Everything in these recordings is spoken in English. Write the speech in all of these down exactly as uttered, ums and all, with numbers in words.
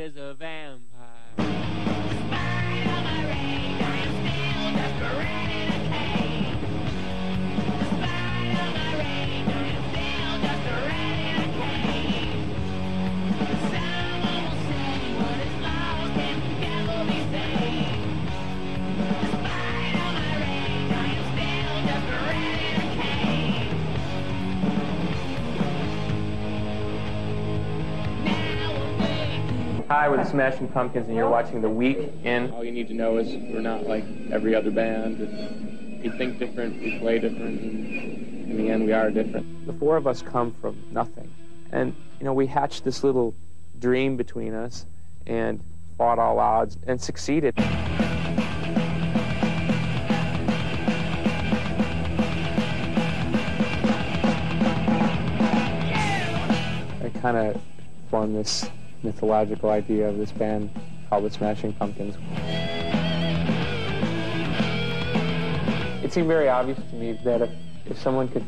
is a vampire. Spite of my rage, I am still just ready to cave. Spite of my rage, I am still just ready to cave. Someone will say what is lost can never be saved. Spite of my rage, I am still just ready to cave. Now awake. Hi, we're the Smashing Pumpkins, and you're watching The Week in. All you need to know is we're not like every other band. We think different, we play different, and in the end we are different. The four of us come from nothing. And, you know, we hatched this little dream between us and fought all odds and succeeded. I kind of formed this mythological idea of this band called the Smashing Pumpkins. It seemed very obvious to me that if, if someone could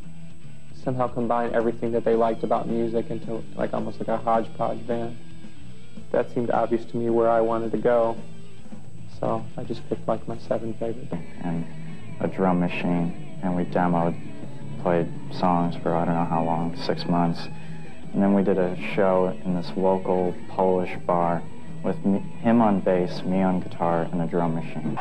somehow combine everything that they liked about music into like almost like a hodgepodge band, that seemed obvious to me where I wanted to go. So I just picked like my seven favorites. And a drum machine, and we demoed, played songs for I don't know how long, six months. And then we did a show in this local Polish bar with me, him on bass, me on guitar, and a drum machine.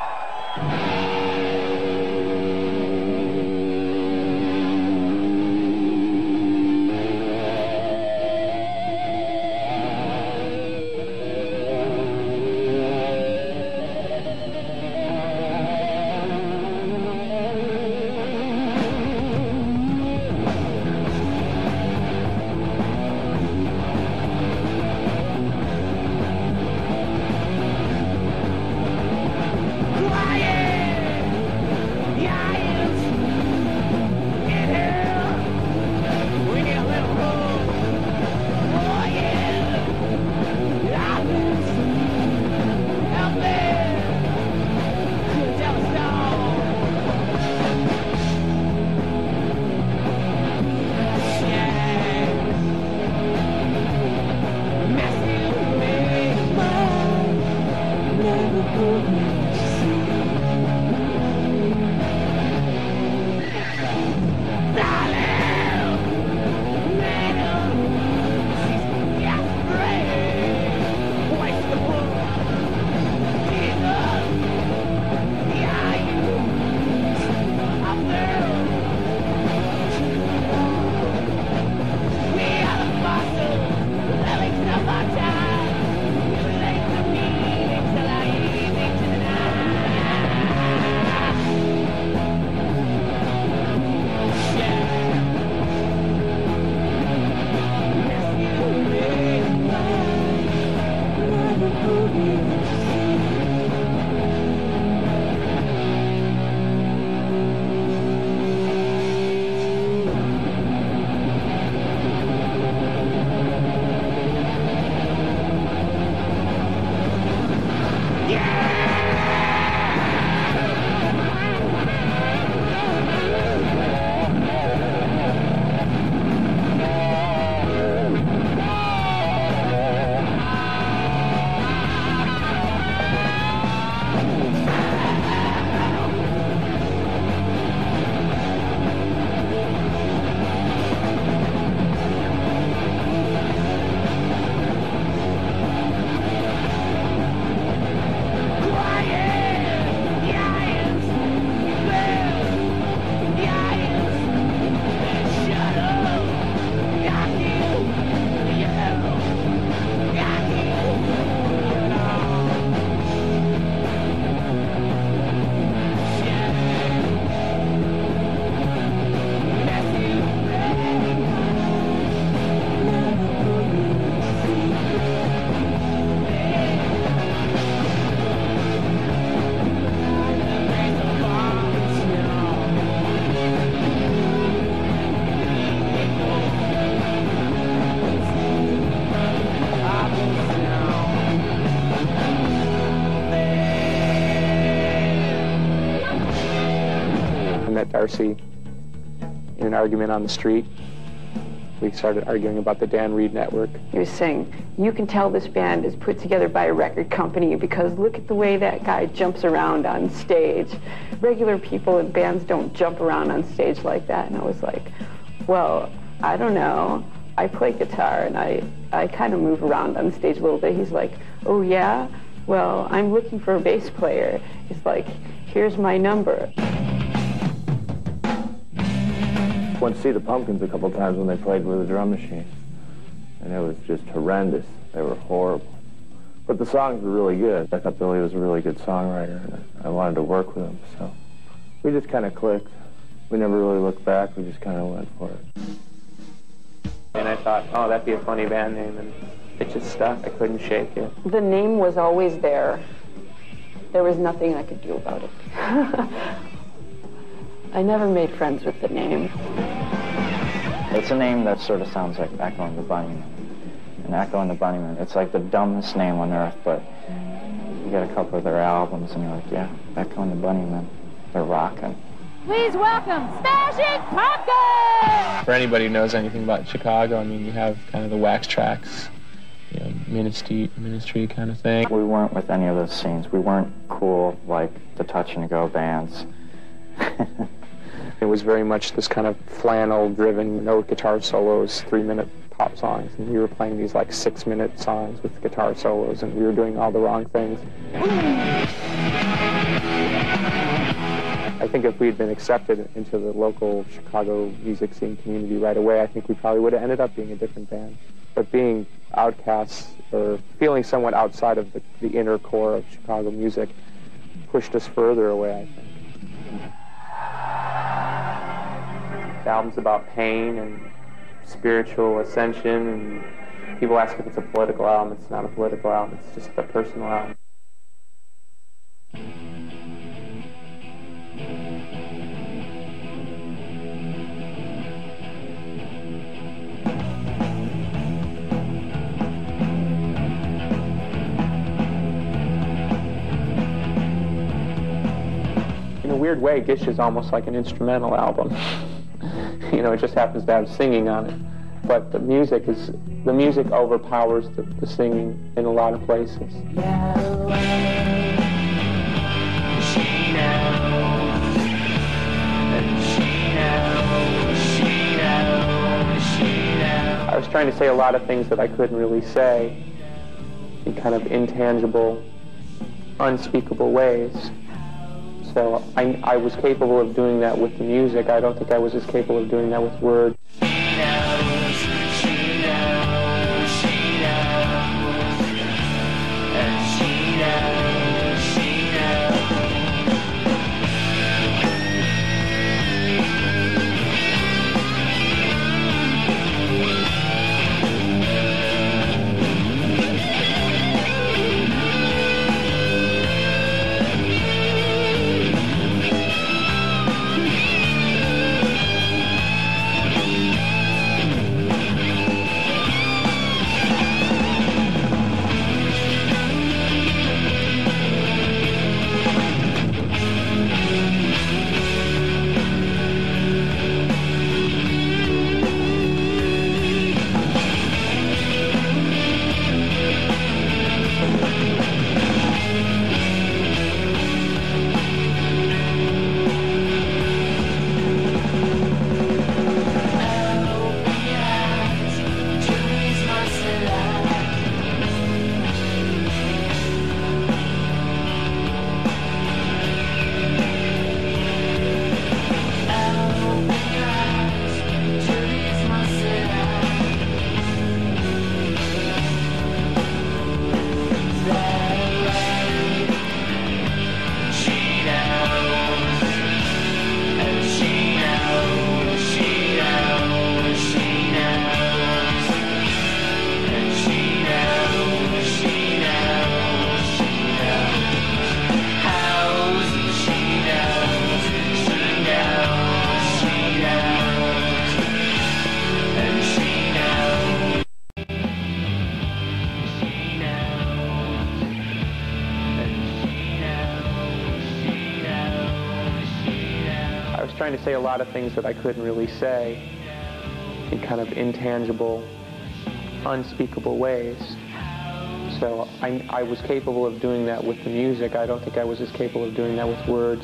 Darcy in an argument on the street, we started arguing about the Dan Reed Network. He was saying, you can tell this band is put together by a record company because look at the way that guy jumps around on stage. Regular people in bands don't jump around on stage like that. And I was like, well, I don't know. I play guitar and I, I kind of move around on stage a little bit. He's like, oh yeah? Well, I'm looking for a bass player. He's like, here's my number. Went to see the Pumpkins a couple times when they played with a drum machine, and it was just horrendous. They were horrible. But the songs were really good. I thought Billy was a really good songwriter, and I wanted to work with him, so we just kind of clicked. We never really looked back. We just kind of went for it. And I thought, oh, that'd be a funny band name, and it just stuck. I couldn't shake it. The name was always there. There was nothing I could do about it. I never made friends with the name. It's a name that sort of sounds like Echo and the Bunnymen. And Echo and the Bunnymen, it's like the dumbest name on earth, but you get a couple of their albums and you're like, yeah, Echo and the Bunnymen, they're rocking. Please welcome Smashing Pumpkins! For anybody who knows anything about Chicago, I mean, you have kind of the Wax Trax, you know, ministry, ministry kind of thing. We weren't with any of those scenes. We weren't cool like the Touch and Go bands. It was very much this kind of flannel-driven, no guitar solos, three-minute pop songs. And we were playing these like six-minute songs with guitar solos, and we were doing all the wrong things. I think if we'd been accepted into the local Chicago music scene community right away, I think we probably would have ended up being a different band. But being outcasts, or feeling somewhat outside of the, the inner core of Chicago music, pushed us further away, I think. The album's about pain and spiritual ascension, and people ask if it's a political album. It's not a political album, it's just a personal album. In a weird way, Gish is almost like an instrumental album. You know, it just happens to have singing on it. But the music is, the music overpowers the, the singing in a lot of places. I was trying to say a lot of things that I couldn't really say in kind of intangible, unspeakable ways. So I, I was capable of doing that with the music. I don't think I was as capable of doing that with words. Trying to say a lot of things that I couldn't really say in kind of intangible, unspeakable ways. So I, I was capable of doing that with the music. I don't think I was as capable of doing that with words.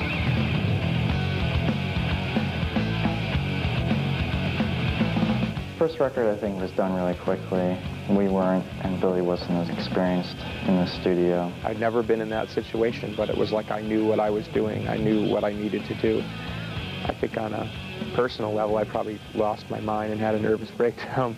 First record, I think, was done really quickly. We weren't, and Billy wasn't as experienced in the studio. I'd never been in that situation, but it was like I knew what I was doing. I knew what I needed to do. I think on a personal level, I probably lost my mind and had a nervous breakdown.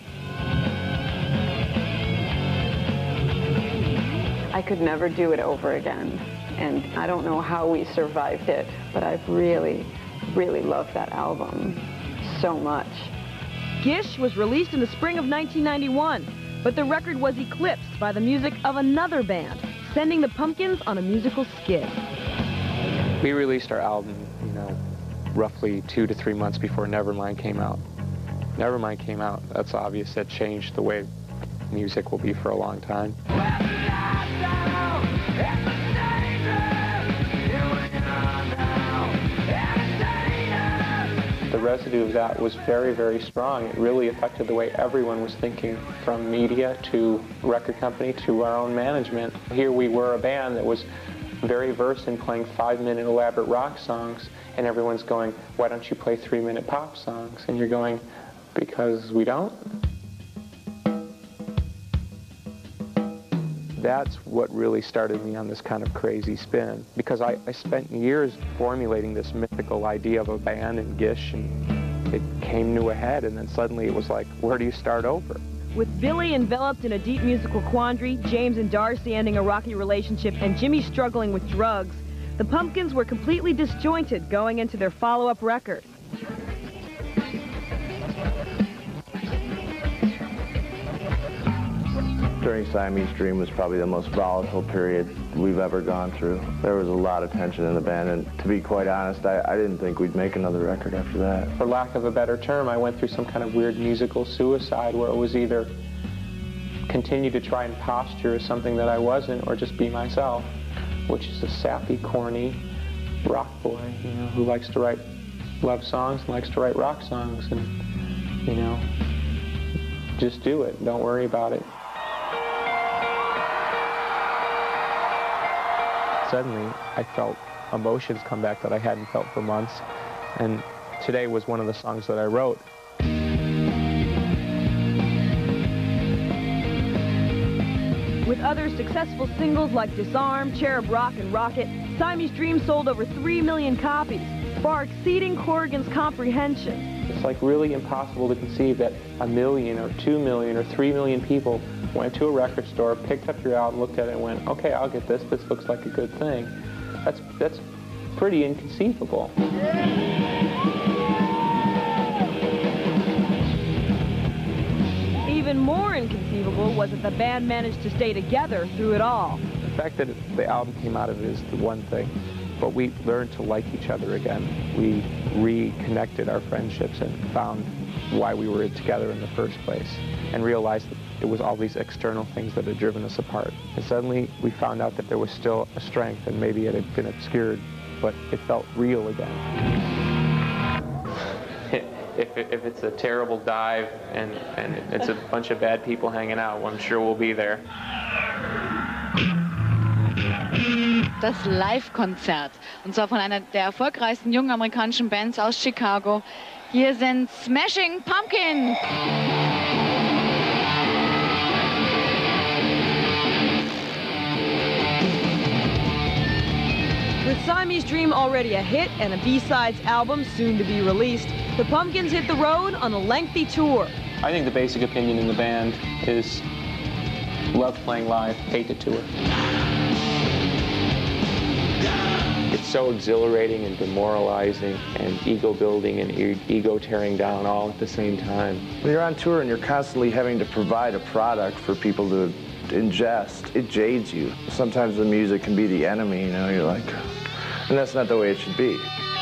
I could never do it over again, and I don't know how we survived it, but I've really, really loved that album so much. Gish was released in the spring of nineteen ninety-one, but the record was eclipsed by the music of another band, sending the Pumpkins on a musical skid. We released our album, you know, roughly two to three months before Nevermind came out. Nevermind came out, that's obvious, that changed the way music will be for a long time. The residue of that was very, very strong. It really affected the way everyone was thinking, from media to record company to our own management. Here we were, a band that was very versed in playing five-minute elaborate rock songs, and everyone's going, why don't you play three-minute pop songs? And you're going, because we don't? That's what really started me on this kind of crazy spin, because I, I spent years formulating this mythical idea of a band and Gish, and it came to a head, and then suddenly it was like, where do you start over? With Billy enveloped in a deep musical quandary, James and Darcy ending a rocky relationship, and Jimmy struggling with drugs, the Pumpkins were completely disjointed going into their follow-up record. During Siamese Dream was probably the most volatile period we've ever gone through. There was a lot of tension in the band, and to be quite honest, I, I didn't think we'd make another record after that. For lack of a better term, I went through some kind of weird musical suicide where it was either continue to try and posture as something that I wasn't, or just be myself, which is a sappy, corny rock boy, you know, who likes to write love songs and likes to write rock songs, and, you know, just do it. Don't worry about it. Suddenly, I felt emotions come back that I hadn't felt for months, and Today was one of the songs that I wrote. With other successful singles like Disarm, Cherub Rock, and Rocket, Siamese Dream sold over three million copies, far exceeding Corrigan's comprehension. It's like really impossible to conceive that a million or two million or three million people went to a record store, picked up your album, looked at it and went, okay, I'll get this, this looks like a good thing. That's, that's pretty inconceivable. Even more inconceivable was that the band managed to stay together through it all. The fact that the album came out of it is the one thing, but we learned to like each other again. We reconnected our friendships and found why we were together in the first place, and realized that it was all these external things that had driven us apart. And suddenly we found out that there was still a strength, and maybe it had been obscured, but it felt real again. If, if it's a terrible dive and, and it's a bunch of bad people hanging out, well, I'm sure we'll be there. Das Live-Konzert, und zwar von einer der erfolgreichsten jungen amerikanischen Bands aus Chicago. Hier sind Smashing Pumpkins. With Siamese Dream already a hit and a B-sides album soon to be released, the Pumpkins hit the road on a lengthy tour. I think the basic opinion in the band is love playing live, hate to tour. It's so exhilarating and demoralizing and ego-building and e ego-tearing down all at the same time. When you're on tour and you're constantly having to provide a product for people to ingest, it jades you. Sometimes the music can be the enemy, you know, you're like, and that's not the way it should be.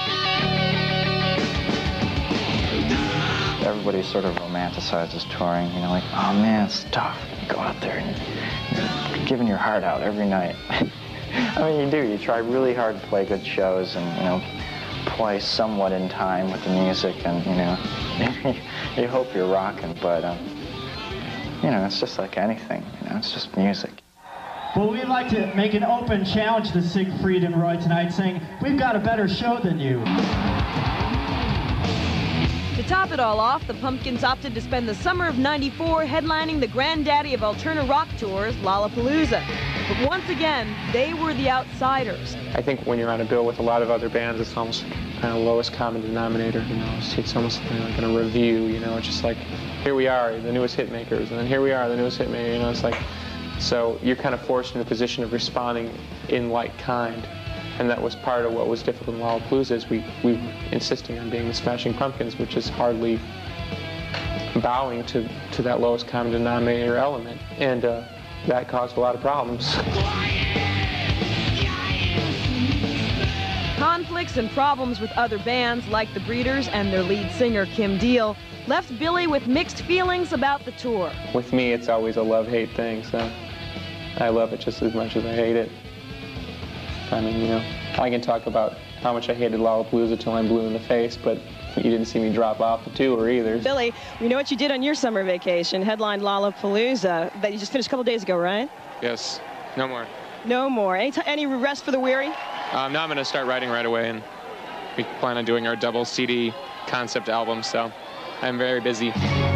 Everybody sort of romanticizes touring, you know, like, oh man, it's tough. You go out there and you're giving your heart out every night. I mean, you do. You try really hard to play good shows and, you know, twice somewhat in time with the music, and you know, you hope you're rocking, but um, you know, it's just like anything, you know, it's just music. Well, we'd like to make an open challenge to Siegfried and Roy tonight, saying, we've got a better show than you. To top it all off, the Pumpkins opted to spend the summer of ninety-four headlining the granddaddy of alternative rock tours, Lollapalooza. But once again, they were the outsiders. I think when you're on a bill with a lot of other bands, it's almost kind of lowest common denominator, you know. It's, it's almost like in a review, you know. It's just like, here we are, the newest hit makers, and then here we are, the newest hit maker, you know. It's like, so you're kind of forced in a position of responding in like kind. And that was part of what was difficult in Lollapalooza, is we, we were insisting on being the Smashing Pumpkins, which is hardly bowing to, to that lowest common denominator element. And uh, that caused a lot of problems. Conflicts and problems with other bands like the Breeders and their lead singer, Kim Deal, left Billy with mixed feelings about the tour. With me, it's always a love-hate thing, so I love it just as much as I hate it. I mean, you know, I can talk about how much I hated Lollapalooza till I'm blue in the face, but you didn't see me drop off the tour either. Billy, we know what you did on your summer vacation, headlined Lollapalooza, that you just finished a couple days ago, right? Yes, no more. No more. Any, t any rest for the weary? Um, now I'm going to start writing right away, and we plan on doing our double C D concept album, so I'm very busy.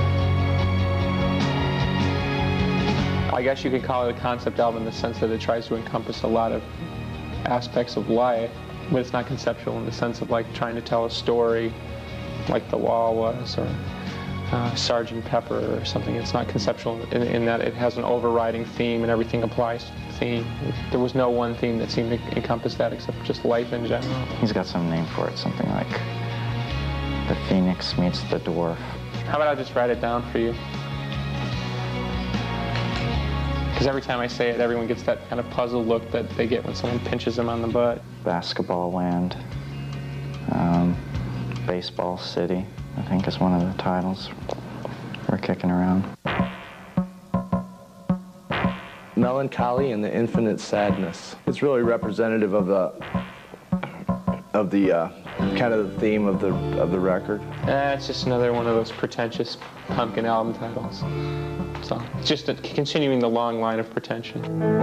I guess you could call it a concept album in the sense that it tries to encompass a lot of aspects of life, but it's not conceptual in the sense of like trying to tell a story like The Wall was, or uh, Sergeant Pepper or something. It's not conceptual in, in that it has an overriding theme and everything applies to the theme. There was no one theme that seemed to encompass that except just life in general. He's got some name for it, something like The Phoenix Meets the Dwarf. How about I just write it down for you? Because every time I say it, everyone gets that kind of puzzled look that they get when someone pinches them on the butt. Basketball Land, um, Baseball City, I think is one of the titles we're kicking around. Melancholy and the Infinite Sadness. It's really representative of the, of the uh, kind of the theme of the of the record. Eh, it's just another one of those pretentious Pumpkin album titles. So it's just a, continuing the long line of pretension.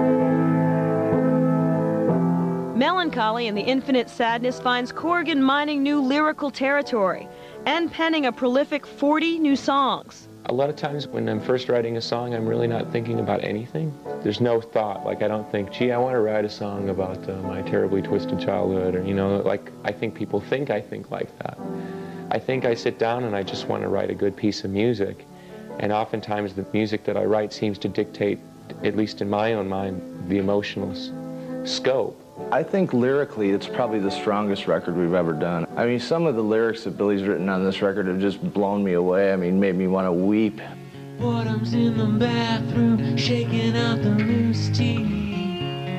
Melancholy and the Infinite Sadness finds Corgan mining new lyrical territory and penning a prolific forty new songs. A lot of times when I'm first writing a song, I'm really not thinking about anything. There's no thought. Like, I don't think, gee, I want to write a song about uh, my terribly twisted childhood, or, you know, like, I think people think I think like that. I think I sit down and I just want to write a good piece of music. And oftentimes the music that I write seems to dictate, at least in my own mind, the emotional s scope. I think lyrically it's probably the strongest record we've ever done. I mean, some of the lyrics that Billy's written on this record have just blown me away. I mean, made me want to weep. Boredom's in the bathroom, shaking out the loose tea.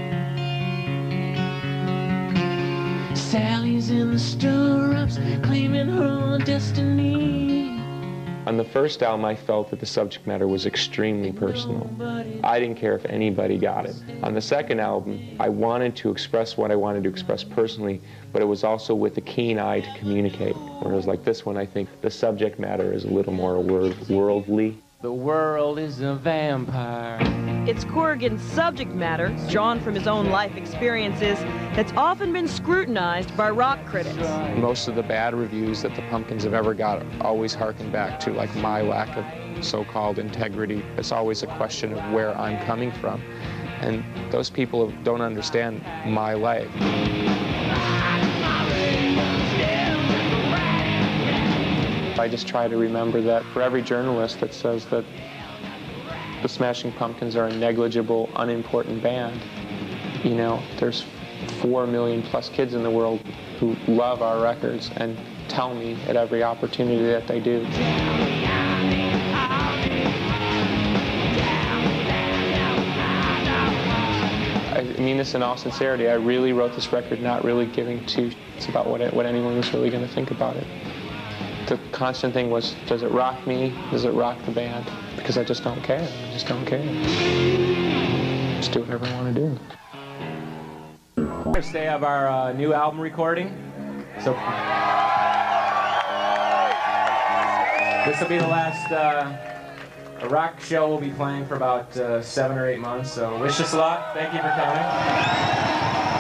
Sally's in the stirrups, claiming her own destiny. On the first album, I felt that the subject matter was extremely personal. I didn't care if anybody got it. On the second album, I wanted to express what I wanted to express personally, but it was also with a keen eye to communicate. Whereas like this one, I think the subject matter is a little more word worldly. The world is a vampire. It's Corrigan's subject matter, drawn from his own life experiences, that's often been scrutinized by rock critics. Most of the bad reviews that the Pumpkins have ever got always harken back to like my lack of so-called integrity. It's always a question of where I'm coming from. And those people don't understand my life. I just try to remember that for every journalist that says that the Smashing Pumpkins are a negligible, unimportant band, you know, there's four million plus kids in the world who love our records and tell me at every opportunity that they do. I mean this in all sincerity. I really wrote this record not really giving two shits about what, it, what anyone was really going to think about it. The constant thing was, does it rock me? Does it rock the band? Because I just don't care. I just don't care. Just do whatever I want to do. First day of our uh, new album recording, So this will be the last uh, rock show we'll be playing for about uh, seven or eight months. So wish us luck. Thank you for coming.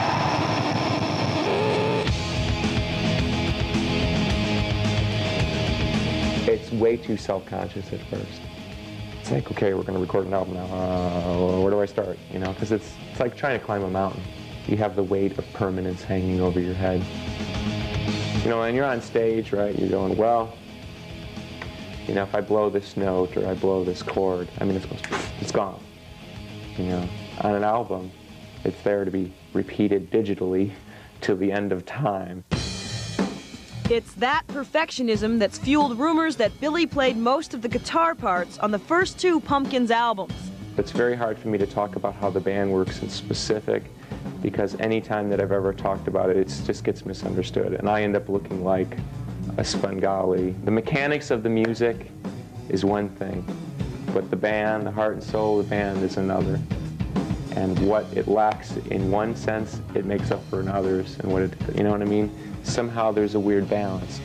It's way too self-conscious at first. It's like, okay, we're going to record an album now. Uh, where do I start? You know, because it's, it's like trying to climb a mountain. You have the weight of permanence hanging over your head. You know, and you're on stage, right? You're going, well, you know, if I blow this note or I blow this chord, I mean, it's, it's gone. You know, on an album, it's there to be repeated digitally till the end of time. It's that perfectionism that's fueled rumors that Billy played most of the guitar parts on the first two Pumpkins albums. It's very hard for me to talk about how the band works in specific, because any time that I've ever talked about it, it just gets misunderstood, and I end up looking like a Svengali. The mechanics of the music is one thing, but the band, the heart and soul of the band is another. And what it lacks in one sense, it makes up for in others, and what it, you know what I mean? Somehow there's a weird balance.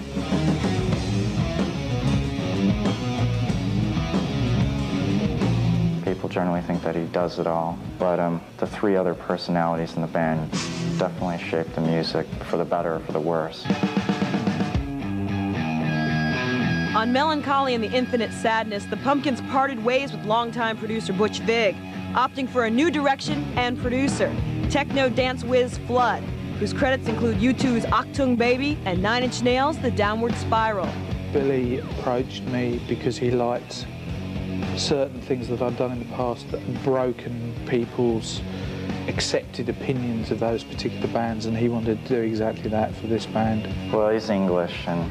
People generally think that he does it all, but um, the three other personalities in the band definitely shape the music for the better or for the worse. On Melancholy and the Infinite Sadness, the Pumpkins parted ways with longtime producer Butch Vig, opting for a new direction and producer, techno dance whiz Flood, whose credits include U two's Achtung Baby and Nine Inch Nails' The Downward Spiral. Billy approached me because he liked certain things that I'd done in the past that had broken people's accepted opinions of those particular bands, and he wanted to do exactly that for this band. Well, he's English, and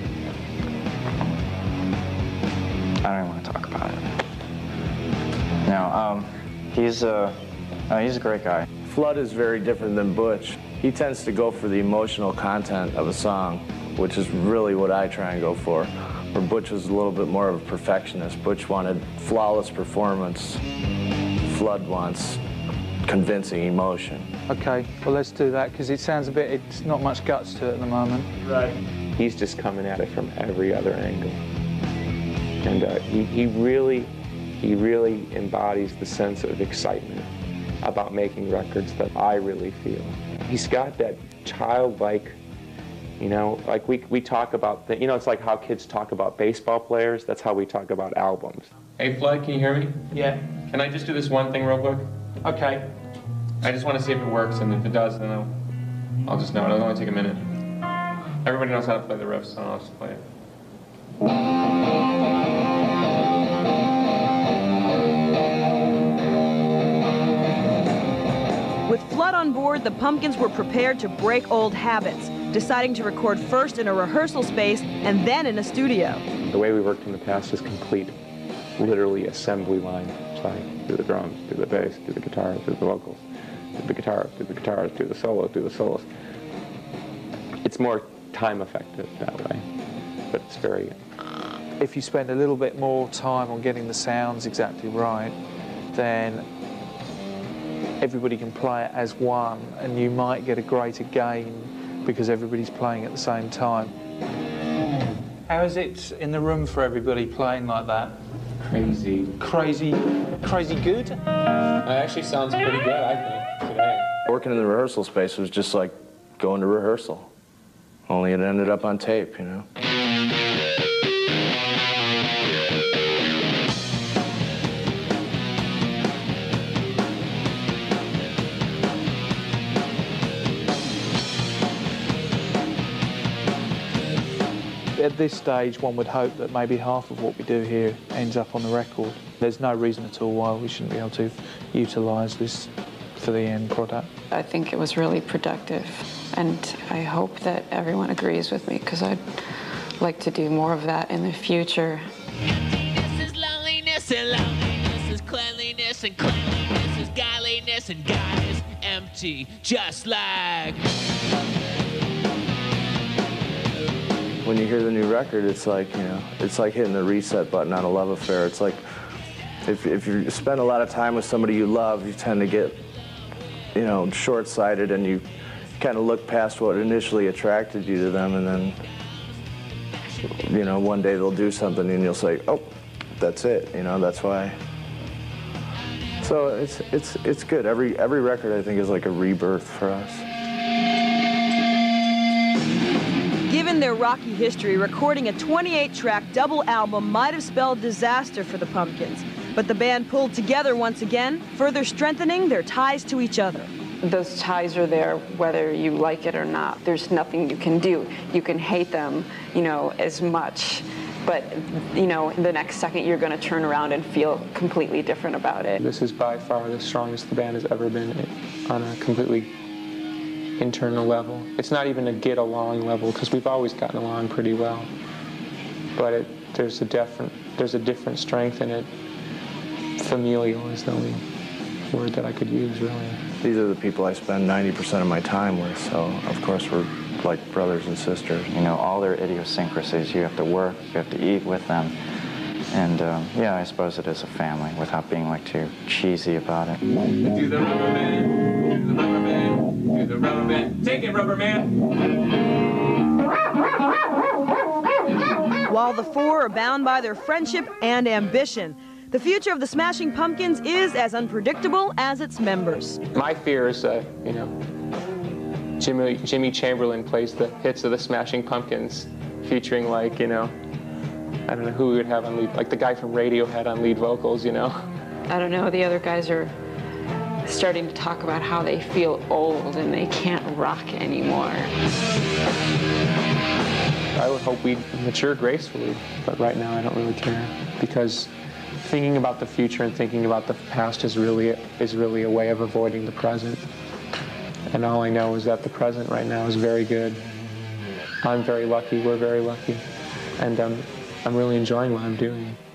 I don't even want to talk about it. No, um, he's a, uh, he's a great guy. Flood is very different than Butch. He tends to go for the emotional content of a song, which is really what I try and go for. Where Butch was a little bit more of a perfectionist. Butch wanted flawless performance. Flood wants convincing emotion. Okay, well let's do that, because it sounds a bit, it's not much guts to it at the moment. Right. He's just coming at it from every other angle. And uh, he, he really, he really embodies the sense of excitement about making records that I really feel. He's got that childlike, you know, like we, we talk about, the, you know, it's like how kids talk about baseball players. That's how we talk about albums. Hey, Flood, can you hear me? Yeah. Can I just do this one thing real quick? Okay. I just want to see if it works, and if it does, then I'll, I'll just know. It'll only take a minute. Everybody knows how to play the riffs, so I'll just play it. With Flood on board, the Pumpkins were prepared to break old habits, deciding to record first in a rehearsal space and then in a studio. The way we worked in the past is complete, literally assembly line. It's like, do the drums, do the bass, do the guitar, do the vocals, do the guitar, do the guitars, do the solos, do the solos. It's more time effective that way, but it's very... If you spend a little bit more time on getting the sounds exactly right, then everybody can play it as one, and you might get a greater gain because everybody's playing at the same time. How is it in the room for everybody playing like that? Crazy. Crazy, crazy good? It actually sounds pretty good, I think, today. Working in the rehearsal space was just like going to rehearsal, only it ended up on tape, you know? At this stage, one would hope that maybe half of what we do here ends up on the record. There's no reason at all why we shouldn't be able to utilise this for the end product. I think it was really productive, and I hope that everyone agrees with me, because I'd like to do more of that in the future. Emptiness is loneliness, and loneliness is cleanliness, and cleanliness is godliness, and God is empty, just like... When you hear the new record, it's like, you know, it's like hitting the reset button on a love affair. It's like, if, if you spend a lot of time with somebody you love, you tend to get, you know, short-sighted, and you, kind of look past what initially attracted you to them, and then, you know, one day they'll do something and you'll say, oh, that's it, you know, that's why. So it's, it's, it's good. Every, every record, I think, is like a rebirth for us. Given their rocky history, recording a twenty-eight track double album might have spelled disaster for the Pumpkins. But the band pulled together once again, further strengthening their ties to each other. Those ties are there whether you like it or not. There's nothing you can do. You can hate them, you know, as much, but, you know, the next second you're going to turn around and feel completely different about it. This is by far the strongest the band has ever been on a completely internal level. It's not even a get along level, because we've always gotten along pretty well. But it, there's a different, there's a different strength in it. Familial is the only word that I could use, really. These are the people I spend ninety percent of my time with, so of course we're like brothers and sisters. You know, all their idiosyncrasies, you have to work, you have to eat with them. And um, yeah, I suppose it is a family without being like too cheesy about it. Do the rubber band, do the rubber band, do the rubber band. Take it, rubber man. While the four are bound by their friendship and ambition, the future of the Smashing Pumpkins is as unpredictable as its members. My fear is that, you know, Jimmy, Jimmy Chamberlin plays the hits of the Smashing Pumpkins, featuring, like, you know, I don't know who we would have on lead, like the guy from Radiohead on lead vocals, you know? I don't know, the other guys are starting to talk about how they feel old and they can't rock anymore. I would hope we'd mature gracefully, but right now I don't really care, because thinking about the future and thinking about the past is really, is really a way of avoiding the present. And all I know is that the present right now is very good. I'm very lucky, we're very lucky, and um, I'm really enjoying what I'm doing.